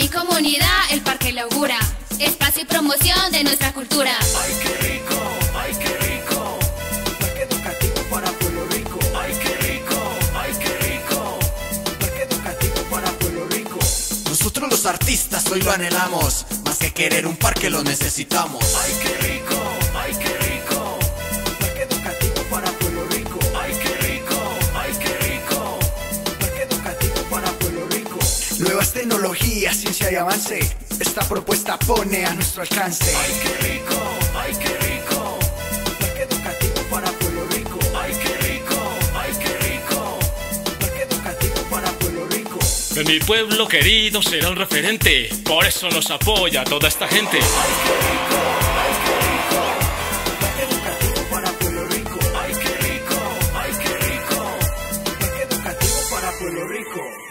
comunidad el parque lo augura, espacio y promoción de nuestra cultura. ¡Ay, qué rico! ¡Ay, qué rico! Parque educativo para Pueblo Rico. ¡Ay, qué rico! ¡Ay, qué rico! Parque educativo para Pueblo Rico. Nosotros los artistas hoy lo anhelamos, más que querer un parque lo necesitamos. ¡Ay, qué rico! ¡Ay, qué rico! Parque educativo para Pueblo Rico. ¡Ay, qué rico! ¡Ay, qué rico! Parque educativo para Pueblo Rico. Nuevas tecnologías, ciencia y avance, esta propuesta pone a nuestro alcance. ¡Ay, qué rico! ¡Ay, qué rico! Parque educativo para Pueblo Rico. ¡Ay, qué rico! ¡Ay, qué rico! Parque educativo para Pueblo Rico. Que mi pueblo querido será un referente, por eso nos apoya toda esta gente. ¡Ay, qué rico! ¡Ay, qué rico! Parque educativo para Pueblo Rico. ¡Ay, qué rico! ¡Ay, qué rico! Parque educativo para Pueblo Rico.